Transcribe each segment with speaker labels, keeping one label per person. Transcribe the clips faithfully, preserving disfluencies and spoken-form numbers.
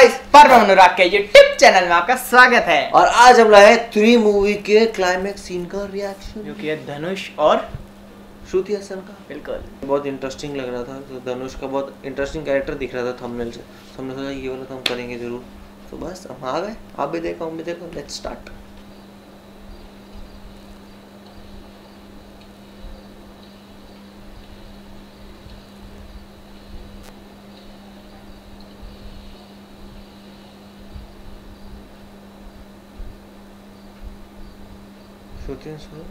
Speaker 1: Guys, परम अनुराग के YouTube channel में आपका स्वागत है।
Speaker 2: और आज हम लाए हैं थ्री मूवी के क्लाइमेक्स सीन का रिएक्शन,
Speaker 1: जो कि है धनुष और
Speaker 2: श्रुति हसन का।
Speaker 1: बिल्कुल
Speaker 2: बहुत इंटरेस्टिंग लग रहा था, तो धनुष का बहुत इंटरेस्टिंग कैरेक्टर दिख रहा था थंबनेल से। तो हमने सोचा ये वाला तो हम करेंगे जरूर, तो बस हम आ गए। आप भी देखो, हम भी देखो, लेट्स स्टार्ट। श्रुति हसन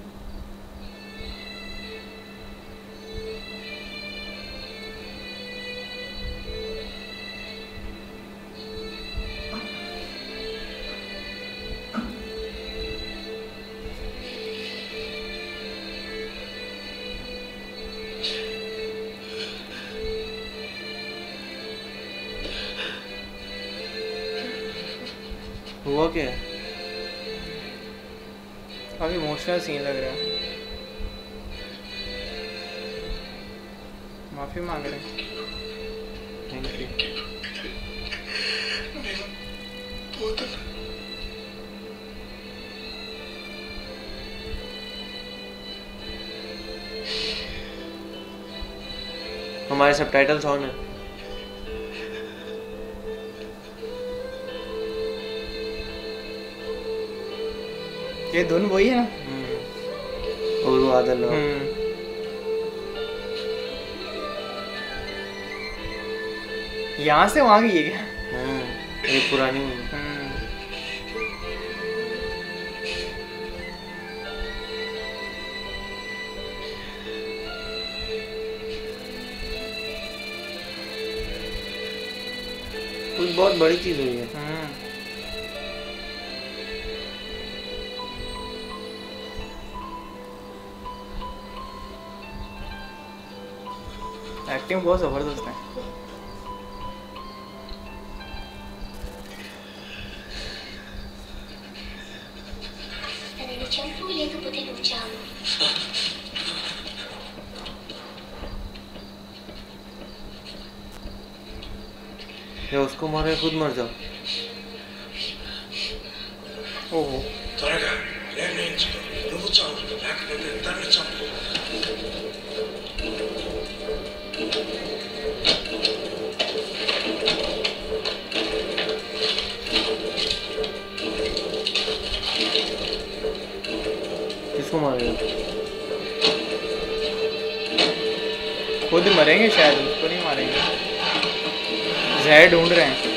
Speaker 2: हुआ क्या है?
Speaker 1: काफी इमोशनल सीन लग रहा है। माफी मांग रहे हैं।
Speaker 2: Thank you. हमारे सबटाइटल्स ऑन है।
Speaker 1: ये धुन वही है ना?
Speaker 2: और वो आदल
Speaker 1: यहाँ से वहाँ की है क्या?
Speaker 2: हम्म, एक पुरानी मूवी। कुछ बहुत बड़ी चीज हुई है।
Speaker 1: एक्टिंग बहुत जबरदस्त है।
Speaker 2: या उसको मारे खुद मर जाओ।
Speaker 1: ओहो
Speaker 2: किसको मारेगा?
Speaker 1: खुद मरेंगे शायद, उसको नहीं मारेंगे। जहर ढूंढ रहे हैं।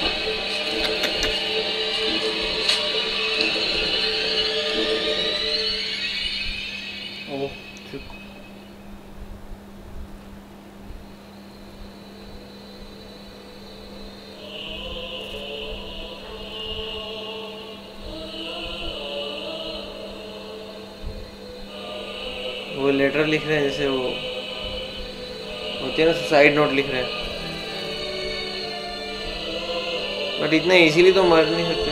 Speaker 1: ओह चुप।
Speaker 2: वो लेटर लिख रहे हैं, जैसे वो होते हैं ना, सुसाइड नोट लिख रहे हैं। बट इतना इजीली तो मर नहीं सकते।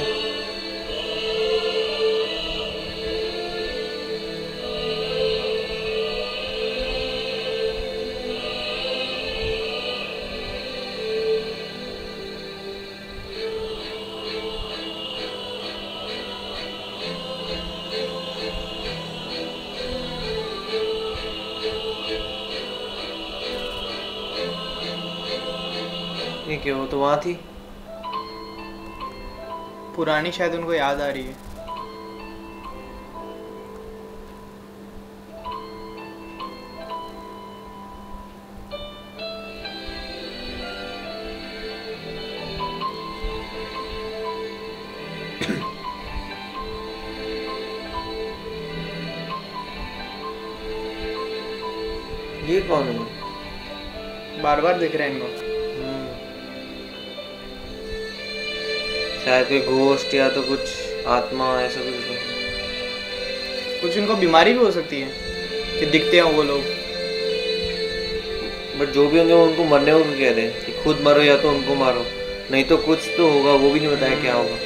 Speaker 2: ये क्या, वो तो वहाँ थी।
Speaker 1: पुरानी शायद उनको याद आ रही है।
Speaker 2: ये कौन है?
Speaker 1: बार बार दिख रहे हैं इनको।
Speaker 2: शायद कोई घोस्ट या तो कुछ आत्मा, ऐसा कुछ।
Speaker 1: कुछ इनको बीमारी भी हो सकती है कि दिखते हैं वो लोग।
Speaker 2: बट जो भी होंगे वो उनको मरने को कह रहे हैं कि खुद मरो या तो उनको मारो, नहीं तो कुछ तो होगा, वो भी नहीं बताया क्या होगा।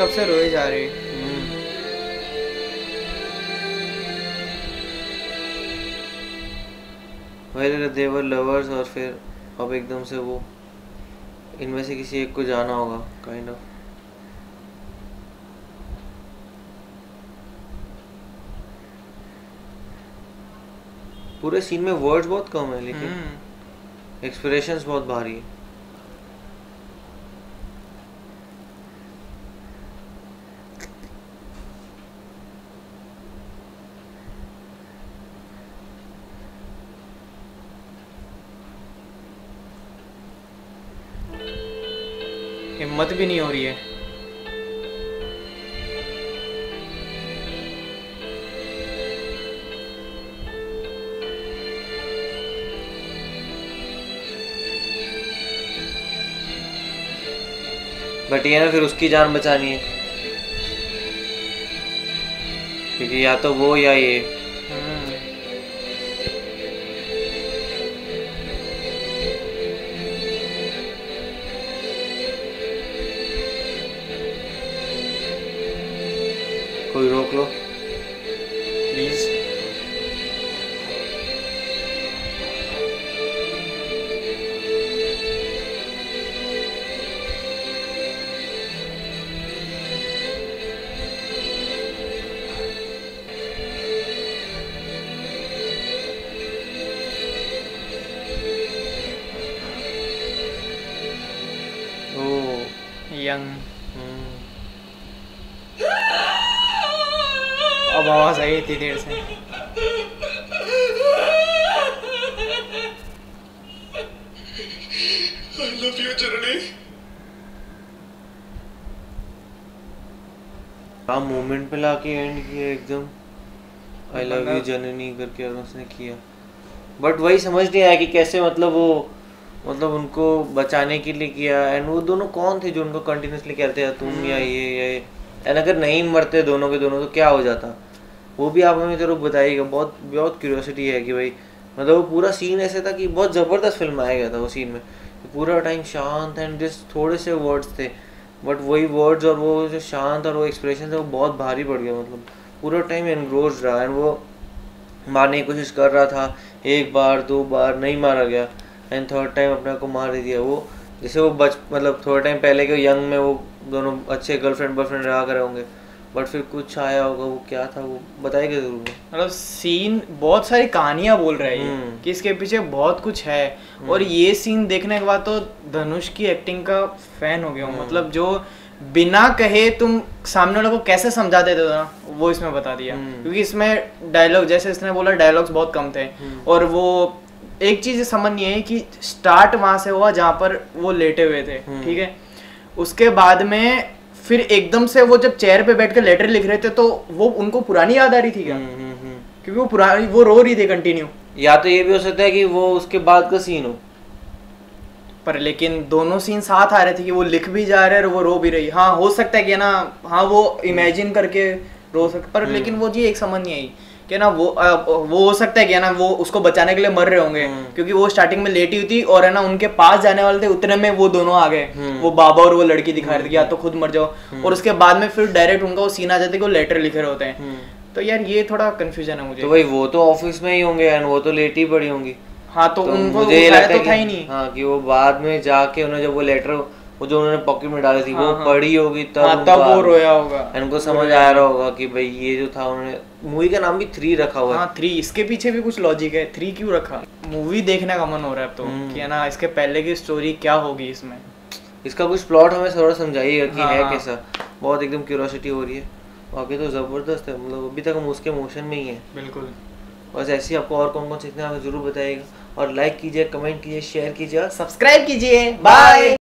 Speaker 1: कब से रोए जा रही।
Speaker 2: पहले देवर लवर्स और फिर अब एकदम से वो इनमें से किसी एक को जाना होगा काइंड ऑफ। पूरे सीन में वर्ड्स बहुत कम है लेकिन एक्सप्रेशंस बहुत भारी है।
Speaker 1: हिम्मत भी नहीं हो रही है।
Speaker 2: बट ये ना फिर उसकी जान बचानी है क्योंकि या तो वो या ये। कोई रोक लो
Speaker 1: प्लीज। यंग अब आवाज आई इतनी देर से।
Speaker 3: I love you, जननी।
Speaker 2: हाँ मोमेंट पे लाके एंड किया एकदम आई लव यू जननी करके और उसने किया। बट वही समझ नहीं आया कि कैसे मतलब वो मतलब उनको बचाने के लिए किया। एंड वो दोनों कौन थे जो उनको कंटिन्यूसली कहते हैं तुम या ये या ये। एंड अगर नहीं मरते दोनों के दोनों तो क्या हो जाता वो भी आप हमें जरूर बताइएगा। बहुत बहुत क्यूरियोसिटी है कि भाई मतलब वो पूरा सीन ऐसे था कि बहुत ज़बरदस्त फिल्म आया गया था वो सीन में। पूरा टाइम शांत एंड जस्ट थोड़े से वर्ड्स थे बट वही वर्ड्स और वो जो शांत और वो एक्सप्रेशन थे वो बहुत भारी पड़ गया। मतलब पूरा टाइम एनग्रोज रहा एंड वो मारने की कोशिश कर रहा था। एक बार दो बार नहीं मारा गया एंड थर्ड टाइम अपने को मार दे दिया। वो जैसे वो बच मतलब थोड़े टाइम पहले के यंग में वो दोनों अच्छे गर्लफ्रेंड बॉयफ्रेंड रहा करे होंगे बट फिर कुछ आया होगा। वो क्या था वो बताएगा जरूर।
Speaker 1: मतलब सीन बहुत सारी कहानियां बोल रहा है ये कि इसके पीछे बहुत कुछ है। और ये सीन देखने के बाद तो धनुष की एक्टिंग का फैन हो गया हूँ। मतलब जो बिना कहे तुम सामने वाले को कैसे समझा देते हो ना वो इसमें बता दिया। क्योंकि इसमें डायलॉग जैसे इसने बोला डायलॉग्स बहुत कम थे। और वो एक चीज समझ नहीं है कि स्टार्ट वहां से हुआ जहाँ पर वो लेटे हुए थे ठीक है। उसके बाद में फिर एकदम से वो जब चेयर पे बैठ कर लेटर लिख रहे थे तो वो उनको पुरानी याद आ रही थी क्या? क्योंकि वो पुरानी वो रो रही थी कंटिन्यू।
Speaker 2: या तो ये भी हो सकता है कि वो उसके बाद का सीन हो
Speaker 1: पर लेकिन दोनों सीन साथ आ रहे थे कि वो लिख भी जा रहे और वो रो भी रही। हाँ हो सकता है कि ना हाँ वो इमेजिन करके रो सकते पर लेकिन वो जी एक समझ नहीं आई कि ना वो आ, वो हो सकता है कि ना वो उसको बचाने के लिए मर रहे होंगे क्योंकि वो स्टार्टिंग में लेटी हुई थी और है ना उनके पास जाने वाले थे उतने में वो दोनों आ गए। वो बाबा और वो लड़की दिखा रहे थे या तो खुद मर जाओ और उसके बाद में फिर डायरेक्ट उनका वो सीन आ जाता है कि वो लेटर लिखे रहे होते हैं। तो यार ये थोड़ा कंफ्यूजन है मुझे।
Speaker 2: तो भाई वो तो ऑफिस में ही होंगे एंड वो तो लेटी पड़ी होंगी।
Speaker 1: हाँ तो,
Speaker 2: तो
Speaker 1: उनको
Speaker 2: मुझे ये लगता है
Speaker 1: तो था ही नहीं।
Speaker 2: हाँ कि वो बाद में जाके उन्होंने जब वो लेटर वो जो उन्होंने पॉकेट में डाली थी
Speaker 1: हाँ,
Speaker 2: वो
Speaker 1: हाँ,
Speaker 2: पढ़ी होगी तब
Speaker 1: हाँ, तब वो रोया होगा।
Speaker 2: उनको समझ आ रहा होगा कि भाई ये जो था उन्होंने मूवी का नाम भी थ्री रखा हुआ है।
Speaker 1: हाँ थ्री इसके पीछे भी कुछ लॉजिक है। थ्री क्यों रखा? मूवी देखने का मन हो रहा है अब तो कि है ना इसके पहले की स्टोरी क्या होगी इसमें।
Speaker 2: इसका कुछ प्लॉट हमें थोड़ा समझाइएगा कि
Speaker 1: हाँ,
Speaker 2: है
Speaker 1: हाँ।
Speaker 2: कैसा। बहुत एकदम क्यूरियोसिटी हो रही है। बाकी तो जबरदस्त है मतलब अभी तक हम उसके मोशन में ही है।
Speaker 1: बिल्कुल।
Speaker 2: बस ऐसे ही आपको और कौन कौन सीखना है जरूर बताइएगा और लाइक कीजिए कमेंट कीजिए शेयर कीजिए
Speaker 1: सब्सक्राइब कीजिए। बाय।